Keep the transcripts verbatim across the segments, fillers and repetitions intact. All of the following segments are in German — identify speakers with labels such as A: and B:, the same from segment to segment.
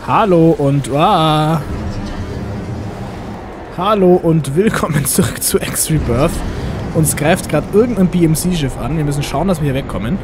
A: Hallo und ah, Hallo und willkommen zurück zu X-Rebirth. Uns greift gerade irgendein B M C-Schiff an. Wir müssen schauen, dass wir hier wegkommen.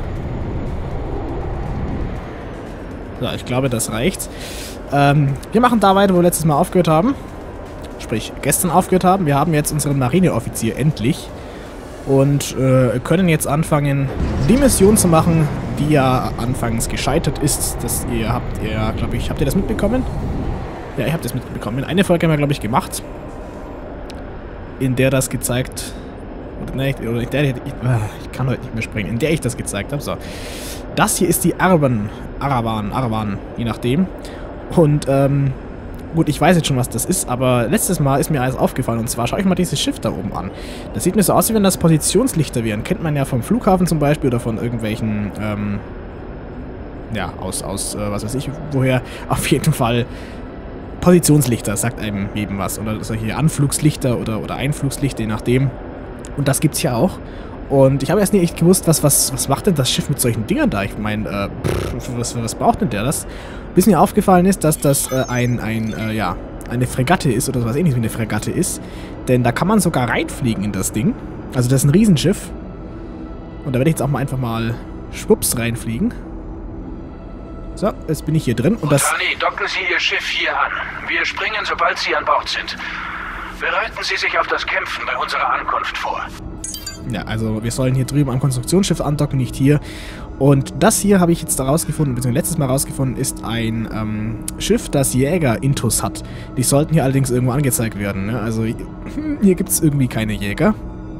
A: So, ich glaube, das reicht. Ähm, wir machen da weiter, wo wir letztes Mal aufgehört haben. Sprich, gestern aufgehört haben. Wir haben jetzt unseren Marineoffizier endlich. Und äh, können jetzt anfangen, die Mission zu machen, die ja anfangs gescheitert ist. Das ihr habt ihr, glaube ich, habt ihr das mitbekommen? Ja, ihr habt das mitbekommen. Eine Folge haben wir, glaube ich, gemacht, in der das gezeigt... Oder, ne, oder in der ich, ich kann heute nicht mehr springen. In der ich das gezeigt habe. So. Das hier ist die Arban. Araban, Araban, je nachdem. Und, ähm... gut, ich weiß jetzt schon, was das ist, aber letztes Mal ist mir alles aufgefallen. Und zwar, schaue ich mal dieses Schiff da oben an. Das sieht mir so aus, wie wenn das Positionslichter wären. Kennt man ja vom Flughafen zum Beispiel oder von irgendwelchen, ähm... ja, aus, aus, äh, was weiß ich, woher. Auf jeden Fall Positionslichter, sagt einem eben was. Oder solche Anflugslichter oder, oder Einflugslichter, je nachdem. Und das gibt's ja auch. Und ich habe erst nicht echt gewusst, was, was, was macht denn das Schiff mit solchen Dingern da? Ich meine, äh, was, was braucht denn der das? Bis mir aufgefallen ist, dass das äh, ein, ein äh, ja, eine Fregatte ist oder sowas ähnliches wie eine Fregatte ist. Denn da kann man sogar reinfliegen in das Ding. Also das ist ein Riesenschiff. Und da werde ich jetzt auch mal einfach mal schwupps reinfliegen. So, jetzt bin ich hier drin. Und das...
B: Otani, docken Sie Ihr Schiff hier an. Wir springen, sobald Sie an Bord sind. Bereiten Sie sich auf das Kämpfen bei unserer Ankunft vor.
A: Ja, also wir sollen hier drüben am Konstruktionsschiff andocken, nicht hier. Und das hier habe ich jetzt herausgefunden, beziehungsweise letztes Mal herausgefunden, ist ein ähm, Schiff, das Jäger-Intus hat. Die sollten hier allerdings irgendwo angezeigt werden. Ne? Also hier gibt es irgendwie keine Jäger.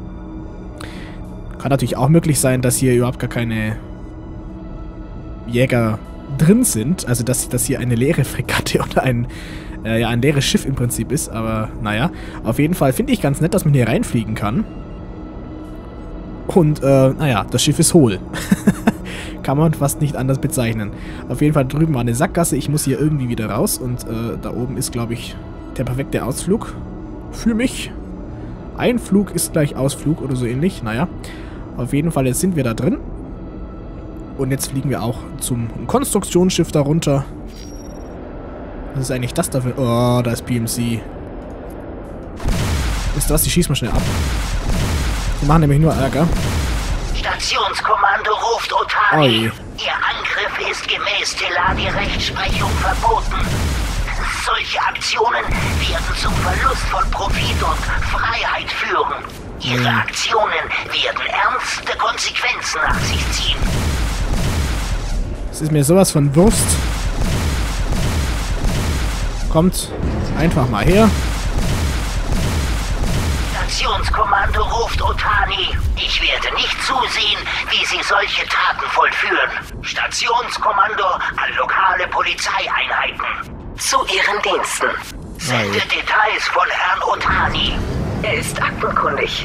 A: Kann natürlich auch möglich sein, dass hier überhaupt gar keine Jäger drin sind. Also dass, dass hier eine leere Fregatte oder ein, äh, ja, ein leeres Schiff im Prinzip ist. Aber naja, auf jeden Fall finde ich ganz nett, dass man hier reinfliegen kann. Und, äh, naja, das Schiff ist hohl. Kann man fast nicht anders bezeichnen. Auf jeden Fall drüben war eine Sackgasse. Ich muss hier irgendwie wieder raus. Und äh, da oben ist, glaube ich, der perfekte Ausflug. Für mich. Einflug ist gleich Ausflug oder so ähnlich. Naja, auf jeden Fall, jetzt sind wir da drin. Und jetzt fliegen wir auch zum Konstruktionsschiff da runter. Was ist eigentlich das dafür? Oh, da ist B M C. Wisst ihr was? Die schießen mal schnell ab. Die machen nämlich nur Ärger.
C: Stationskommando ruft Otani.
A: Oi.
C: Ihr Angriff ist gemäß Teladi-Rechtsprechung verboten. Solche Aktionen werden zum Verlust von Profit und Freiheit führen. Ihre
A: hm.
C: Aktionen werden ernste Konsequenzen nach sich ziehen.
A: Es ist mir sowas von Wurst. Kommt einfach mal her.
C: Stationskommando ruft Otani. Ich werde nicht zusehen, wie Sie solche Taten vollführen. Stationskommando an lokale Polizeieinheiten. Zu Ihren Diensten. Sende Details von Herrn Otani. Er ist aktenkundig.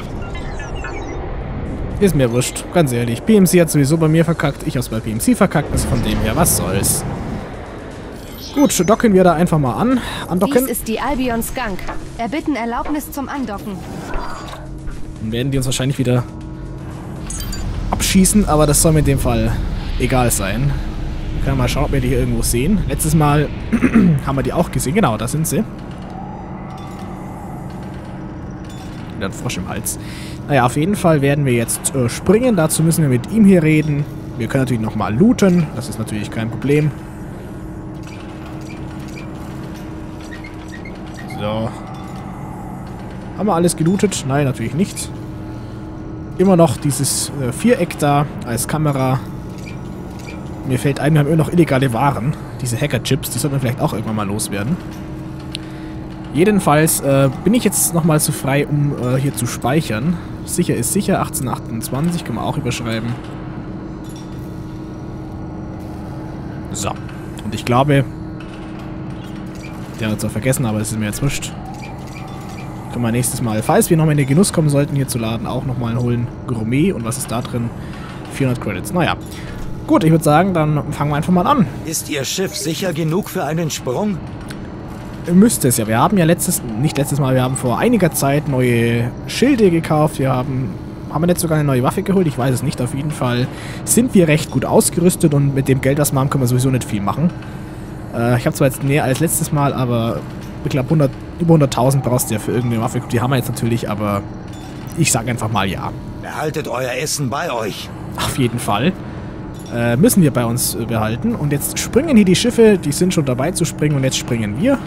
A: Ist mir wurscht, ganz ehrlich. B M C hat sowieso bei mir verkackt. Ich hab's bei B M C verkackt. Also von dem her, was soll's. Gut, docken wir da einfach mal an. Andocken.
D: Dies ist die Albion Skunk. Erbitten Erlaubnis zum Andocken.
A: Dann werden die uns wahrscheinlich wieder abschießen, aber das soll mir in dem Fall egal sein. Wir können mal schauen, ob wir die hier irgendwo sehen. Letztes Mal haben wir die auch gesehen. Genau, da sind sie. Wieder ein Frosch im Hals. Naja, auf jeden Fall werden wir jetzt äh, springen. Dazu müssen wir mit ihm hier reden. Wir können natürlich nochmal looten. Das ist natürlich kein Problem. So. Haben wir alles gelootet? Nein, natürlich nicht. Immer noch dieses äh, Viereck da als Kamera. Mir fällt ein, wir haben immer noch illegale Waren. Diese Hacker-Chips, die sollten wir vielleicht auch irgendwann mal loswerden. Jedenfalls äh, bin ich jetzt nochmal zu frei, um äh, hier zu speichern. Sicher ist sicher, achtzehn achtundzwanzig können wir auch überschreiben. So. Und ich glaube... Der hat zwar vergessen, aber es ist mir jetzt wurscht. Können wir nächstes Mal, falls wir nochmal in den Genuss kommen sollten, hier zu laden, auch nochmal holen. Gourmet und was ist da drin? vierhundert Credits. Naja. Gut, ich würde sagen, dann fangen wir einfach mal an.
E: Ist Ihr Schiff sicher genug für einen Sprung?
A: Müsste es ja. Wir haben ja letztes, nicht letztes Mal, wir haben vor einiger Zeit neue Schilde gekauft. Wir haben, haben wir nicht sogar eine neue Waffe geholt? Ich weiß es nicht. Auf jeden Fall sind wir recht gut ausgerüstet und mit dem Geld, was wir haben, können wir sowieso nicht viel machen. Äh, ich habe zwar jetzt näher als letztes Mal, aber ich glaube hundert, über hunderttausend brauchst du ja für irgendeine Waffe. Die haben wir jetzt natürlich, aber ich sage einfach mal ja.
E: Behaltet euer Essen bei euch.
A: Auf jeden Fall. Äh, müssen wir bei uns äh, behalten. Und jetzt springen hier die Schiffe, die sind schon dabei zu springen und jetzt springen wir.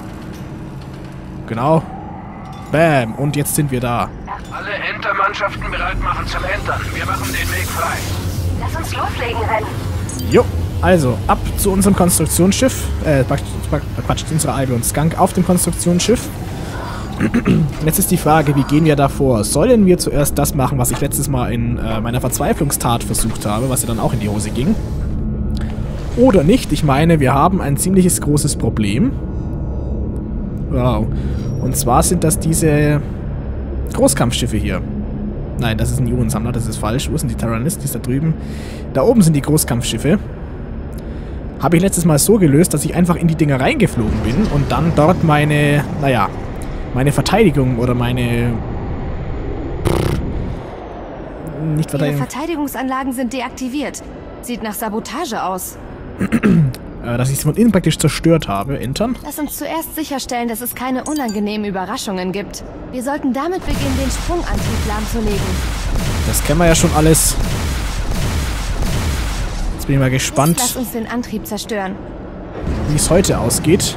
A: Genau. Bam. Und jetzt sind wir da.
B: Alle Entermannschaften bereit machen zum Entern. Wir machen den Weg frei.
D: Lass uns loslegen, Ren.
A: Jo. Also, ab zu unserem Konstruktionsschiff. Äh, Quatsch, zu unserer Albion Skunk auf dem Konstruktionsschiff. Und jetzt ist die Frage, wie gehen wir da vor? Sollen wir zuerst das machen, was ich letztes Mal in äh, meiner Verzweiflungstat versucht habe, was ja dann auch in die Hose ging? Oder nicht? Ich meine, wir haben ein ziemliches großes Problem. Wow. Und zwar sind das diese Großkampfschiffe hier. Nein, das ist ein Ionensammler, das ist falsch. Wo sind die Tyrannus? Die ist da drüben. Da oben sind die Großkampfschiffe. Habe ich letztes Mal so gelöst, dass ich einfach in die Dinger reingeflogen bin und dann dort meine, naja, meine Verteidigung oder meine... Nicht
D: Ihre
A: Verteidigung.
D: Verteidigungsanlagen sind deaktiviert. Sieht nach Sabotage aus.
A: Äh, dass ich sie von innen praktisch zerstört habe. Entern.
D: Lass uns zuerst sicherstellen, dass es keine unangenehmen Überraschungen gibt. Wir sollten damit beginnen, den Sprungantrieb lahmzulegen.
A: Das kennen wir ja schon alles. Jetzt bin ich mal gespannt,
D: Lass uns den Antrieb zerstören.
A: wie es heute ausgeht.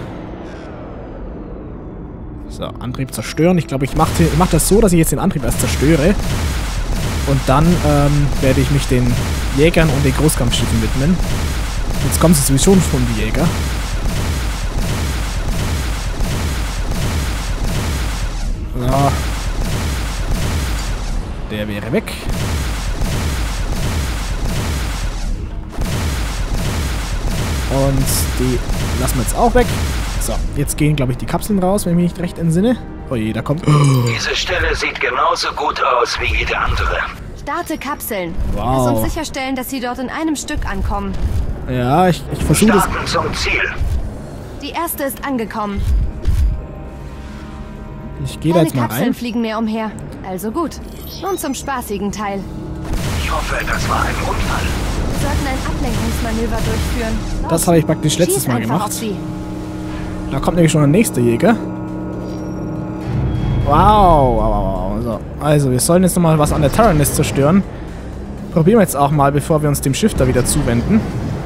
A: So, Antrieb zerstören. Ich glaube, ich mache mach das so, dass ich jetzt den Antrieb erst zerstöre. Und dann ähm, werde ich mich den Jägern und den Großkampfschiffen widmen. Jetzt kommen sie sowieso schon, die Jäger. So. Der wäre weg. Und die lassen wir jetzt auch weg. So, jetzt gehen, glaube ich, die Kapseln raus, wenn ich mich nicht recht entsinne. Oh je, da kommt...
C: Diese Stelle sieht genauso gut aus wie jede andere.
D: Starte Kapseln.
A: Wow.
D: Lass uns sicherstellen, dass sie dort in einem Stück ankommen.
A: Ja, ich, ich versuche das...
C: Starten zum Ziel.
D: Die erste ist angekommen.
A: Ich gehe da
D: Keine
A: jetzt mal
D: Kapseln
A: rein.
D: fliegen mehr umher. Also gut. Nun zum spaßigen Teil.
C: Ich hoffe, das war ein Unfall.
D: Wir sollten ein Ablenkungsmanöver durchführen. Los,
A: Das habe ich praktisch letztes
D: schieß
A: Mal
D: einfach
A: gemacht.
D: auf sie.
A: Da kommt nämlich schon der nächste Jäger. Wow, wow, wow, wow. So. Also, wir sollen jetzt nochmal was an der Tyrannus zerstören. Probieren wir jetzt auch mal, bevor wir uns dem Schiff da wieder zuwenden.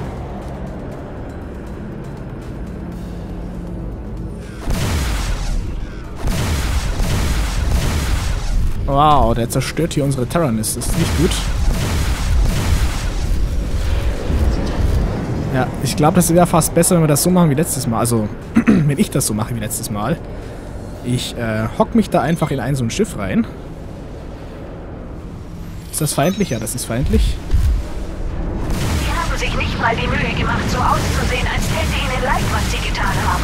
A: Wow, der zerstört hier unsere Tyrannus. Das ist nicht gut. Ja, ich glaube, das wäre fast besser, wenn wir das so machen wie letztes Mal. Also, wenn ich das so mache wie letztes Mal. Ich äh, hock mich da einfach in ein so ein Schiff rein. Ist das feindlich? Ja, das ist feindlich.
C: Sie haben sich nicht mal die Mühe gemacht, so auszusehen, als täte ihnen leid, was sie getan haben.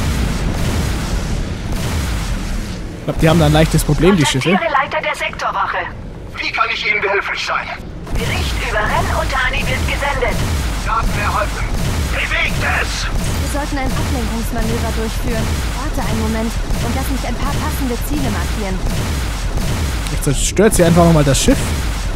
A: Ich glaube, die haben da ein leichtes Problem, die Schiffe.
C: Kontaktiere Leiter der Sektorwache. Wie kann ich Ihnen behilflich sein? Bericht über Ren Otani wird gesendet. Daten erhalten. Bewegt es!
D: Wir sollten ein Ablenkungsmanöver durchführen. Warte einen Moment und lass mich ein paar passende Ziele markieren.
A: Ich zerstört sie einfach nochmal das Schiff.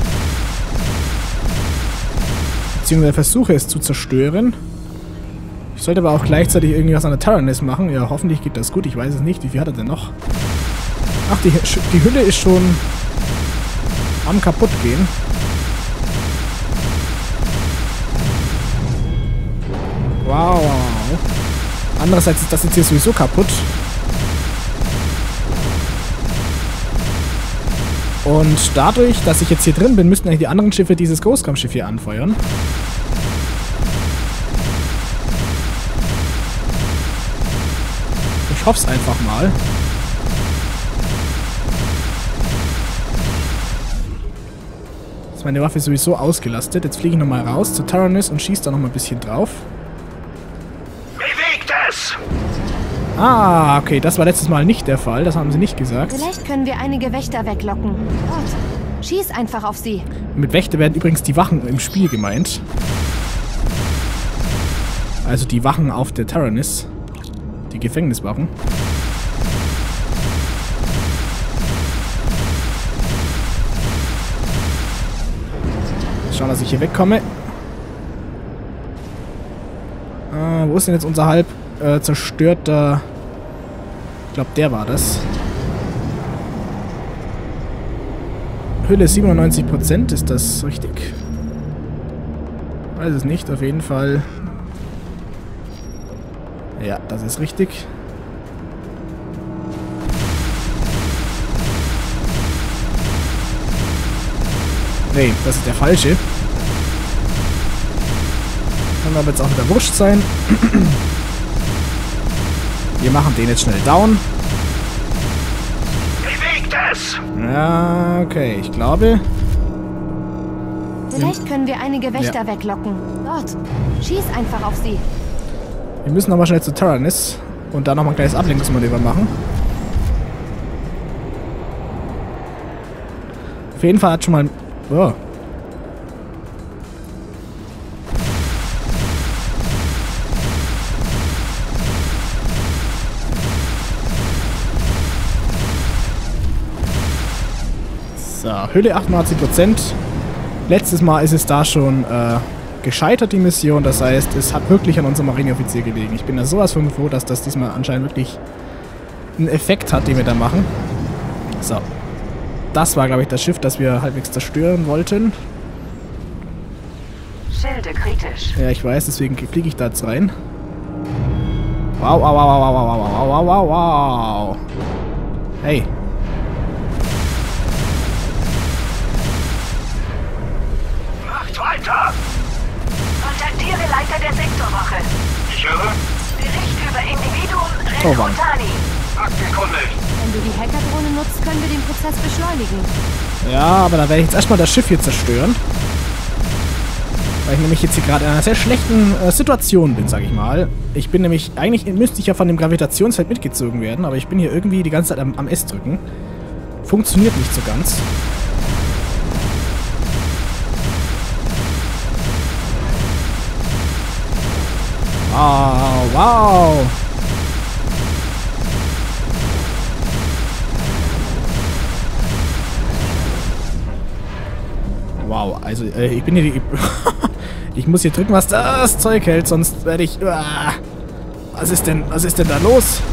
A: Beziehungsweise versuche es zu zerstören. Ich sollte aber auch gleichzeitig irgendwie was an der Tyrannus machen. Ja, hoffentlich geht das gut. Ich weiß es nicht. Wie viel hat er denn noch? Ach, die, die Hülle ist schon am kaputt gehen. Wow, wow, wow. Andererseits ist das jetzt hier sowieso kaputt. Und dadurch, dass ich jetzt hier drin bin, müssten eigentlich die anderen Schiffe dieses Großkampfschiff hier anfeuern. Ich hoffe es einfach mal. Jetzt ist meine Waffe sowieso ausgelastet. Jetzt fliege ich nochmal raus zur Tyrannus und schieße da nochmal ein bisschen drauf.
C: Bewegt es!
A: Ah, okay, das war letztes Mal nicht der Fall. Das haben sie nicht gesagt.
D: Vielleicht können wir einige Wächter weglocken. Dort. Schieß einfach auf sie.
A: Mit Wächter werden übrigens die Wachen im Spiel gemeint. Also die Wachen auf der Tyrannus. Die Gefängniswachen. Schauen, dass ich hier wegkomme. Äh, wo ist denn jetzt unser halb äh, zerstörter... Ich glaube, der war das. Hülle siebenundneunzig Prozent, ist das richtig? Weiß es nicht, auf jeden Fall. Ja, das ist richtig. Nee, das ist der falsche. Kann aber jetzt auch wieder wurscht sein. Wir machen den jetzt schnell down.
B: Bewegt es!
A: Ja, okay, ich glaube...
D: Vielleicht können wir einige Wächter
A: Ja.
D: weglocken. Dort. Schieß einfach auf sie.
A: Wir müssen nochmal schnell zu Taranis und da nochmal ein kleines Ablenkungsmanöver machen. Auf jeden Fall hat schon mal... Oh. So, Hülle achtundachtzig Prozent. Letztes Mal ist es da schon äh, gescheitert, die Mission. Das heißt, es hat wirklich an unserem Marineoffizier gelegen. Ich bin da sowas von froh, dass das diesmal anscheinend wirklich einen Effekt hat, den wir da machen. So. Das war, glaube ich, das Schiff, das wir halbwegs zerstören wollten.
C: Schilde kritisch.
A: Ja, ich weiß, deswegen fliege ich da jetzt rein. Wow, wow, wow, wow, wow, wow, wow, wow, wow. Hey.
B: Macht weiter!
C: Kontaktiere Leiter der Sektorwache.
B: Ich höre.
C: Bericht über Individuum
A: Oh, Mann.
C: Rekutani.
B: Aktenkundig.
D: Wenn du die Hackerdrohne nutzt, können wir den Prozess beschleunigen.
A: Ja, aber da werde ich jetzt erstmal das Schiff hier zerstören. Weil ich nämlich jetzt hier gerade in einer sehr schlechten äh, Situation bin, sag ich mal. Ich bin nämlich, eigentlich müsste ich ja von dem Gravitationsfeld mitgezogen werden, aber ich bin hier irgendwie die ganze Zeit am, am S drücken. Funktioniert nicht so ganz. Wow, wow. Wow, also äh, ich bin hier die... Ich muss hier drücken, was das Zeug hält, sonst werde ich... Uah. Was ist denn, was ist denn da los?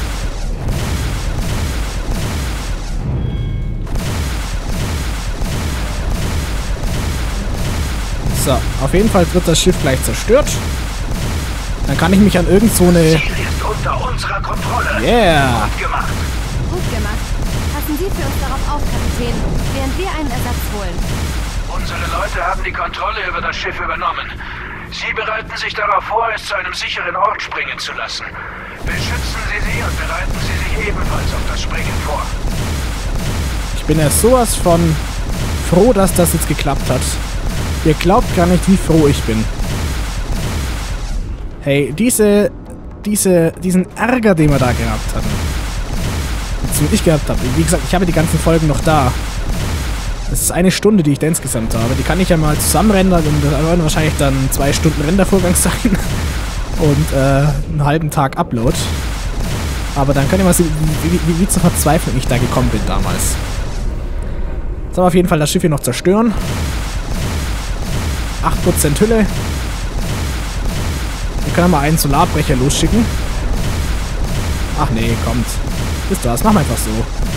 A: So, auf jeden Fall wird das Schiff gleich zerstört. Dann kann ich mich an irgend so eine...
B: Ziel ist unter unserer Kontrolle.
A: Yeah!
B: Gut gemacht.
D: Gut gemacht. Passen Sie für uns darauf auf, Kapitän, während wir einen Ersatz holen.
B: Unsere Leute haben die Kontrolle über das Schiff übernommen. Sie bereiten sich darauf vor, es zu einem sicheren Ort springen zu lassen. Beschützen Sie sie und bereiten Sie sich ebenfalls auf das Springen vor.
A: Ich bin ja sowas von froh, dass das jetzt geklappt hat. Ihr glaubt gar nicht, wie froh ich bin. Hey, diese, diese, diesen Ärger, den wir da gehabt hatten. Beziehungsweise ich gehabt habe. Wie gesagt, ich habe die ganzen Folgen noch da. Das ist eine Stunde, die ich da insgesamt habe. Die kann ich ja mal zusammenrendern und das werden wahrscheinlich dann zwei Stunden Rendervorgang sein. Und äh, einen halben Tag Upload. Aber dann könnt ihr mal sehen, wie, wie, wie zur Verzweiflung ich da gekommen bin damals. Sollen wir auf jeden Fall das Schiff hier noch zerstören. acht Prozent Hülle. Wir können mal einen Solarbrecher losschicken. Ach nee, kommt. Wisst ihr was? Machen wir einfach so.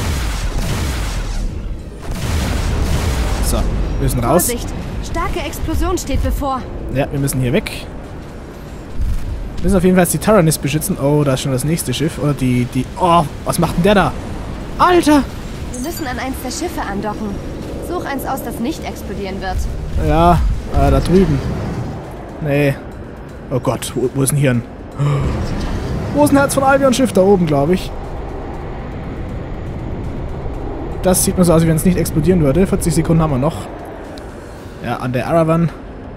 A: So, wir müssen raus.
D: Vorsicht! Starke Explosion steht bevor.
A: Ja, wir müssen hier weg. Wir müssen auf jeden Fall jetzt die Taranis beschützen. Oh, da ist schon das nächste Schiff. Oder die, die... Oh, was macht denn der da? Alter!
D: Wir müssen an eins der Schiffe andocken. Such eins aus, das nicht explodieren wird.
A: Ja, äh, da drüben. Nee. Oh Gott, wo, wo ist denn hier ein... Wo ist ein Herz von Albion-Schiff? Da oben, glaube ich. Das sieht nur so aus, wie wenn es nicht explodieren würde. vierzig Sekunden haben wir noch. Ja, an der Aravan.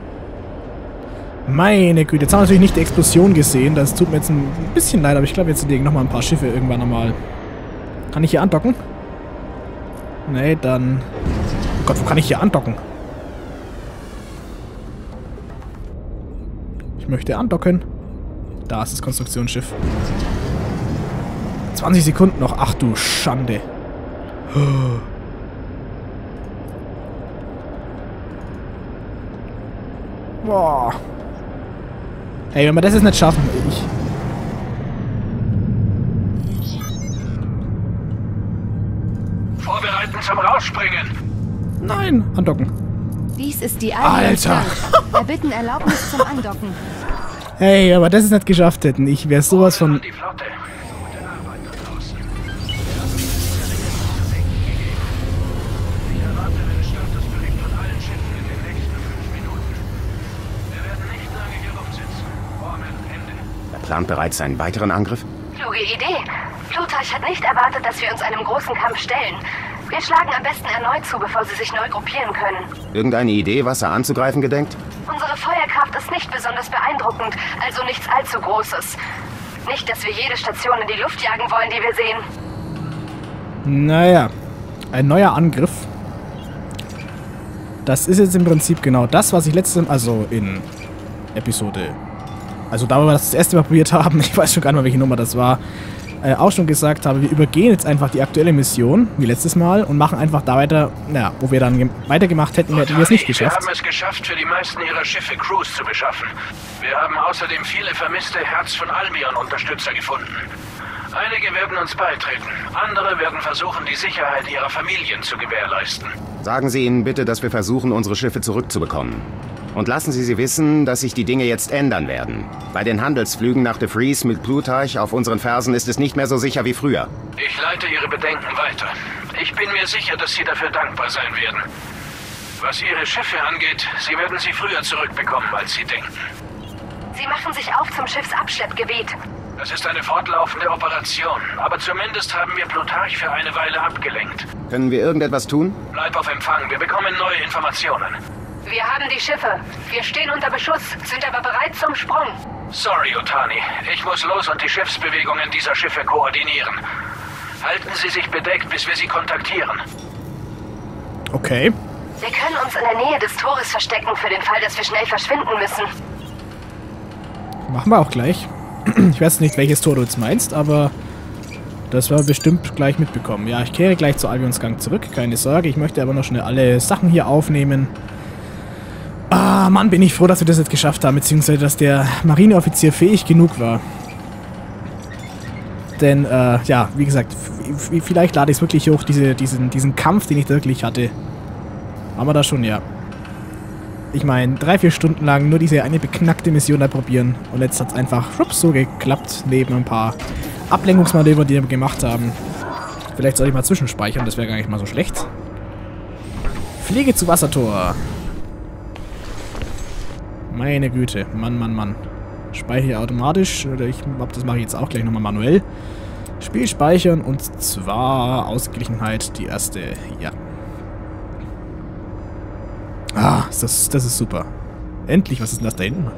A: Meine Güte, jetzt haben wir natürlich nicht die Explosion gesehen. Das tut mir jetzt ein bisschen leid, aber ich glaube, jetzt legen nochmal ein paar Schiffe irgendwann nochmal. Kann ich hier andocken? Nee, dann... Oh Gott, wo kann ich hier andocken? Ich möchte andocken. Da ist das Konstruktionsschiff. zwanzig Sekunden noch. Ach du Schande. Boah. Ey, wenn wir das jetzt nicht schaffen, ich...
B: Vorbereiten zum Rausspringen.
A: Nein, andocken.
D: Dies ist die
A: Alter.
D: Wir bitten Erlaubnis zum Andocken.
A: Hey, aber das es nicht geschafft hätten. Ich wäre sowas von...
B: Die Flotte. Gute Arbeit da draußen. Ich erwarte einen Statusbericht von allen Schiffen in den nächsten fünf Minuten. Wir werden nicht lange hier rumsitzen. Formel, Ende.
F: Er plant bereits einen weiteren Angriff?
D: Kluge Idee. Plutarch hat nicht erwartet, dass wir uns einem großen Kampf stellen. Wir schlagen am besten erneut zu, bevor sie sich neu gruppieren können.
F: Irgendeine Idee, was er anzugreifen gedenkt?
D: Unsere Feuerkraft ist nicht besonders beeindruckend, also nichts allzu Großes. Nicht, dass wir jede Station in die Luft jagen wollen, die wir sehen.
A: Naja, ein neuer Angriff. Das ist jetzt im Prinzip genau das, was ich letztes Mal, also in Episode, also da, wo wir das das erste Mal probiert haben, ich weiß schon gar nicht mehr, welche Nummer das war, äh, auch schon gesagt habe, wir übergehen jetzt einfach die aktuelle Mission, wie letztes Mal, und machen einfach da weiter, naja, wo wir dann weitergemacht hätten, hätten wir es nicht geschafft.
B: Wir haben es geschafft, für die meisten ihrer Schiffe Crews zu beschaffen. Wir haben außerdem viele vermisste Herz von Albion-Unterstützer gefunden. Einige werden uns beitreten, andere werden versuchen, die Sicherheit ihrer Familien zu gewährleisten.
F: Sagen Sie ihnen bitte, dass wir versuchen, unsere Schiffe zurückzubekommen. Und lassen Sie sie wissen, dass sich die Dinge jetzt ändern werden. Bei den Handelsflügen nach De Vries mit Plutarch auf unseren Fersen ist es nicht mehr so sicher wie früher.
B: Ich leite Ihre Bedenken weiter. Ich bin mir sicher, dass Sie dafür dankbar sein werden. Was Ihre Schiffe angeht, Sie werden sie früher zurückbekommen, als Sie denken.
D: Sie machen sich auf zum Schiffsabschleppgebiet.
B: Das ist eine fortlaufende Operation, aber zumindest haben wir Plutarch für eine Weile abgelenkt.
F: Können wir irgendetwas tun?
B: Bleib auf Empfang, wir bekommen neue Informationen.
D: Wir haben die Schiffe. Wir stehen unter Beschuss, sind aber bereit zum Sprung.
B: Sorry, Otani. Ich muss los und die Schiffsbewegungen dieser Schiffe koordinieren. Halten Sie sich bedeckt, bis wir Sie kontaktieren.
A: Okay.
D: Wir können uns in der Nähe des Tores verstecken, für den Fall, dass wir schnell verschwinden müssen.
A: Machen wir auch gleich. Ich weiß nicht, welches Tor du jetzt meinst, aber das werden wir bestimmt gleich mitbekommen. Ja, ich kehre gleich zu Albions Gang zurück, keine Sorge. Ich möchte aber noch schnell alle Sachen hier aufnehmen. Ah, Mann, bin ich froh, dass wir das jetzt geschafft haben, beziehungsweise dass der Marineoffizier fähig genug war. Denn, äh, ja, wie gesagt, vielleicht lade ich es wirklich hoch, diese, diesen, diesen Kampf, den ich da wirklich hatte. Haben wir da schon, ja. Ich meine, drei, vier Stunden lang nur diese eine beknackte Mission da probieren. Und jetzt hat es einfach schwupps, so geklappt, neben ein paar Ablenkungsmanöver, die wir gemacht haben. Vielleicht soll ich mal zwischenspeichern, das wäre gar nicht mal so schlecht. Fliege zu Wassertor. Meine Güte, Mann, Mann, Mann. Speichere automatisch, oder ich glaube, das mache ich jetzt auch gleich nochmal manuell. Spiel speichern und zwar Ausgeglichenheit, die erste, ja. Ah, das, das ist super. Endlich, was ist denn das da hinten?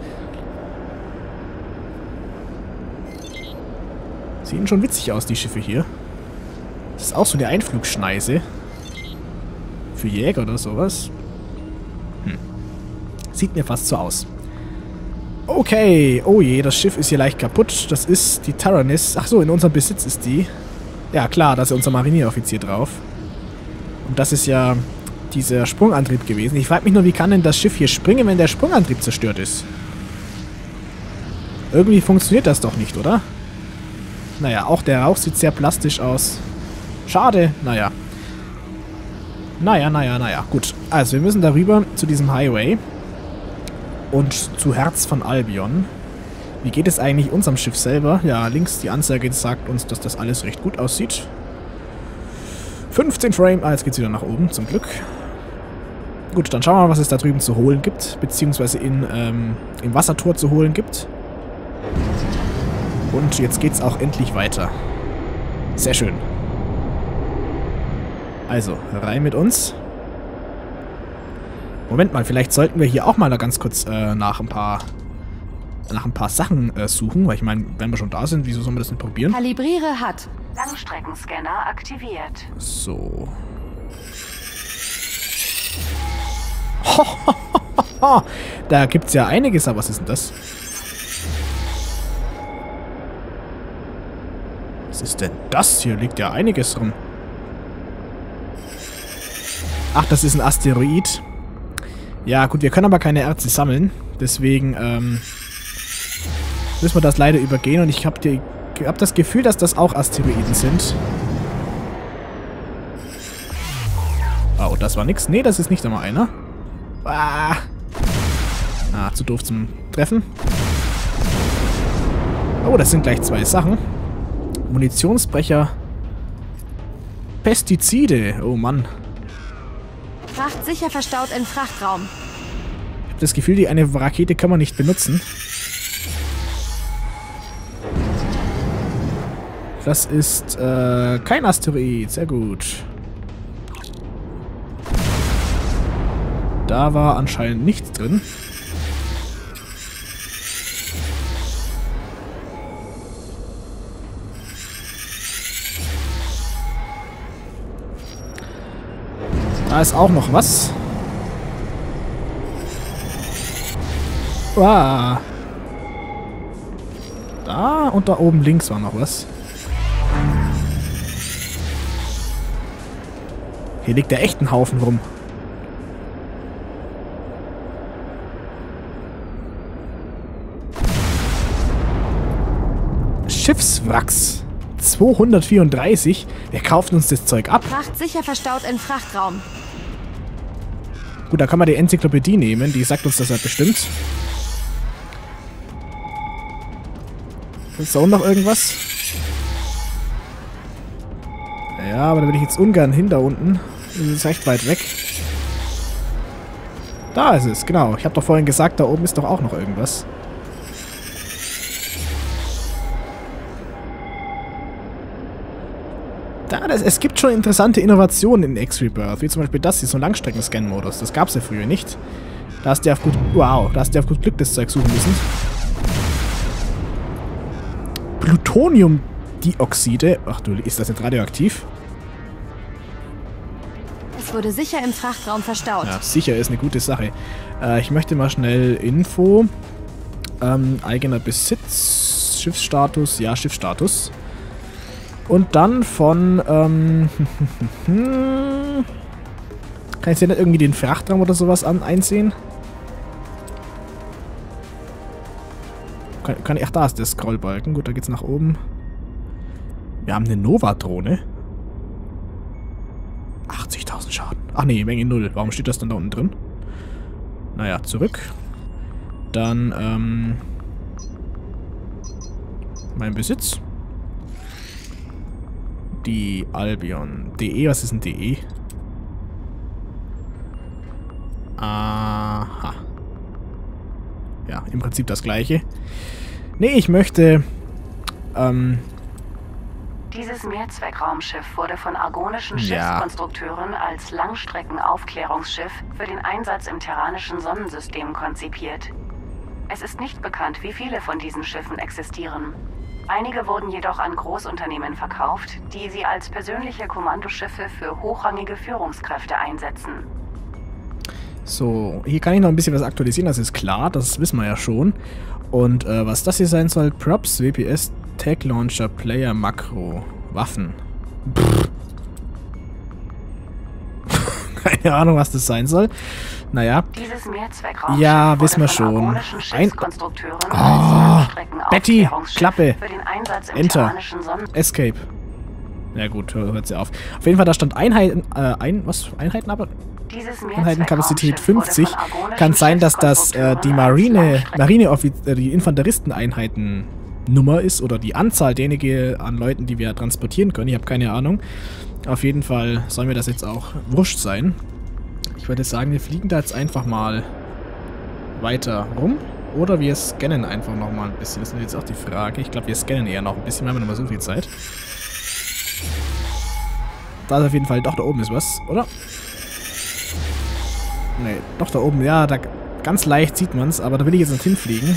A: Sehen schon witzig aus, die Schiffe hier. Das ist auch so eine Einflugschneise. Für Jäger oder sowas. Hm. Sieht mir fast so aus. Okay. Oh je, das Schiff ist hier leicht kaputt. Das ist die Taranis. Ach so, in unserem Besitz ist die. Ja, klar, da ist ja unser Marineoffizier drauf. Und das ist ja dieser Sprungantrieb gewesen. Ich frage mich nur, wie kann denn das Schiff hier springen, wenn der Sprungantrieb zerstört ist? Irgendwie funktioniert das doch nicht, oder? Naja, auch der Rauch sieht sehr plastisch aus. Schade, naja. Naja, naja, naja. Gut, also wir müssen darüber zu diesem Highway. Und zu Herz von Albion. Wie geht es eigentlich unserem Schiff selber? Ja, links die Anzeige sagt uns, dass das alles recht gut aussieht. fünfzehn Frame. Ah, jetzt geht es wieder nach oben, zum Glück. Gut, dann schauen wir mal, was es da drüben zu holen gibt. Beziehungsweise in, ähm, im Wassertor zu holen gibt. Und jetzt geht's auch endlich weiter. Sehr schön. Also, rein mit uns. Moment mal, vielleicht sollten wir hier auch mal da ganz kurz äh, nach ein paar nach ein paar Sachen äh, suchen, weil ich meine, wenn wir schon da sind, wieso sollen wir das nicht probieren?
D: Kalibriere hat. Langstreckenscanner aktiviert.
A: So. Da gibt's ja einiges, aber was ist denn das? Was ist denn das? Hier liegt ja einiges rum. Ach, das ist ein Asteroid. Ja, gut, wir können aber keine Erze sammeln. Deswegen, ähm... müssen wir das leider übergehen und ich habe hab das Gefühl, dass das auch Asteroiden sind. Oh, das war nix. Nee, das ist nicht einmal einer. Ah, ah zu doof zum Treffen. Oh, das sind gleich zwei Sachen. Munitionsbrecher. Pestizide. Oh Mann.
D: Fracht sicher verstaut in Frachtraum.
A: Ich habe das Gefühl, die eine Rakete kann man nicht benutzen. Das ist äh, kein Asteroid. Sehr gut. Da war anscheinend nichts drin. Da ist auch noch was. Wow. Da und da oben links war noch was. Hier liegt der echt ein Haufen rum. Schiffswracks. zweihundertvierunddreißig. Wer kauft uns das Zeug ab?
D: Fracht sicher verstaut in Frachtraum.
A: Gut, da kann man die Enzyklopädie nehmen. Die sagt uns das halt bestimmt. Ist da auch noch irgendwas? Ja, aber da will ich jetzt ungern hin da unten. Das ist recht weit weg. Da ist es, genau. Ich habe doch vorhin gesagt, da oben ist doch auch noch irgendwas. Da, das, es gibt schon interessante Innovationen in X-Rebirth, wie zum Beispiel das hier, so ein Langstrecken-Scan-Modus. Das gab es ja früher nicht. Da hast du auf gut, wow, da hast du auf gut Glück das Zeug suchen müssen. Plutoniumdioxide. Ach du, ist das nicht radioaktiv?
D: Es wurde sicher im Frachtraum verstaut.
A: Ja, sicher ist eine gute Sache. Äh, ich möchte mal schnell Info. Ähm, eigener Besitz. Schiffsstatus. Ja, Schiffsstatus. Und dann von, ähm, kann ich hier nicht irgendwie den Frachtraum oder sowas an, einsehen? Kann, kann ich, ach, da ist der Scrollbalken. Gut, da geht's nach oben. Wir haben eine Nova-Drohne. achtzigtausend Schaden. Ach nee, Menge null. Warum steht das dann da unten drin? Naja, zurück. Dann, ähm, mein Besitz. Die Albion. D E, was ist ein D E? Aha. Ja, im Prinzip das gleiche. Nee, ich möchte, ähm...
G: Dieses Mehrzweckraumschiff wurde von argonischen
A: Ja.
G: Schiffskonstrukteuren als Langstreckenaufklärungsschiff für den Einsatz im terranischen Sonnensystem konzipiert. Es ist nicht bekannt, wie viele von diesen Schiffen existieren. Einige wurden jedoch an Großunternehmen verkauft, die sie als persönliche Kommandoschiffe für hochrangige Führungskräfte einsetzen.
A: So, hier kann ich noch ein bisschen was aktualisieren, das ist klar, das wissen wir ja schon. Und äh, was das hier sein soll, Props, W P S, Tag Launcher, Player, Makro, Waffen. Pff. Keine Ahnung, was das sein soll. Naja.
G: Dieses Mehrzweckraumschiff
A: Ja, wissen wir
G: wurde von
A: schon.
G: argonischen
A: Ein
G: Schiffskonstrukteuren
A: Oh,
G: als
A: Betty,
G: Langstreckenaufklärungsschiff
A: Klappe.
G: für den Einsatz im
A: Enter.
G: terranischen Sonnen-
A: Escape. Ja gut, hör- hört sie auf. Auf jeden Fall, da stand Einheiten, äh, ein, was? Einheiten aber?
G: Dieses
A: Einheitenkapazität
G: Mehrzweckraumschiff wurde
A: fünfzig.
G: von argonischen
A: Kann sein, dass das äh, die
G: Schiffskonstrukteuren
A: Marine,
G: als Langstrecken-
A: Marine äh, die Infanteristeneinheiten Nummer ist oder die Anzahl derjenigen an Leuten, die wir transportieren können. Ich habe keine Ahnung. Auf jeden Fall soll mir das jetzt auch wurscht sein. Ich würde sagen, wir fliegen da jetzt einfach mal weiter rum. Oder wir scannen einfach nochmal ein bisschen. Das ist jetzt auch die Frage. Ich glaube, wir scannen eher noch ein bisschen. Wir haben ja noch mal so viel Zeit. Da ist auf jeden Fall, doch, da oben ist was, oder? Nee, doch, da oben, ja, da ganz leicht sieht man es, aber da will ich jetzt nicht hinfliegen.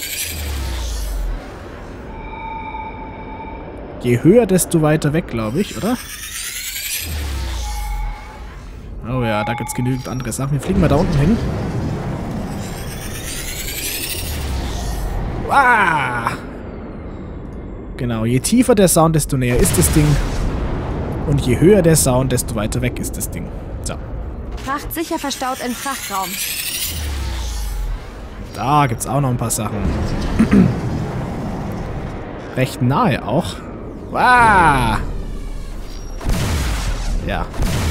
A: Je höher, desto weiter weg, glaube ich, oder? Oh ja, da gibt es genügend andere Sachen. Wir fliegen mal da unten hin. Ah! Genau, je tiefer der Sound, desto näher ist das Ding. Und je höher der Sound, desto weiter weg ist das Ding. So.
D: Fracht sicher verstaut in Frachtraum.
A: Da gibt es auch noch ein paar Sachen. Recht nahe auch. Wow. Ja.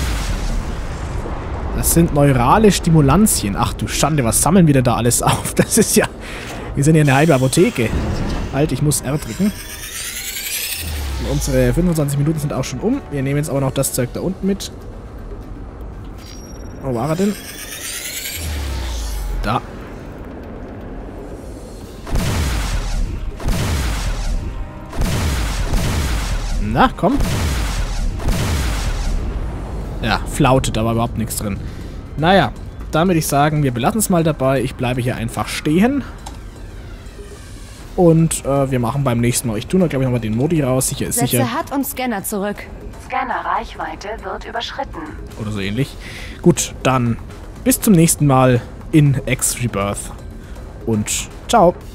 A: Das sind neurale Stimulantien. Ach du Schande, was sammeln wir denn da alles auf? Das ist ja... Wir sind ja eine halbe Apotheke. Halt, ich muss R drücken. Und unsere fünfundzwanzig Minuten sind auch schon um. Wir nehmen jetzt aber noch das Zeug da unten mit. Wo war er denn? Da. Na, komm. Ja, flautet, da war überhaupt nichts drin. Naja, dann würde ich sagen, wir belassen es mal dabei. Ich bleibe hier einfach stehen. Und äh, wir machen beim nächsten Mal. Ich tue noch, glaube ich, nochmal den Modi raus. Sicher ist sicher.
D: Setze H U D und Scanner zurück.
G: Scanner-Reichweite wird überschritten.
A: Oder so ähnlich. Gut, dann bis zum nächsten Mal in X Rebirth. Und ciao.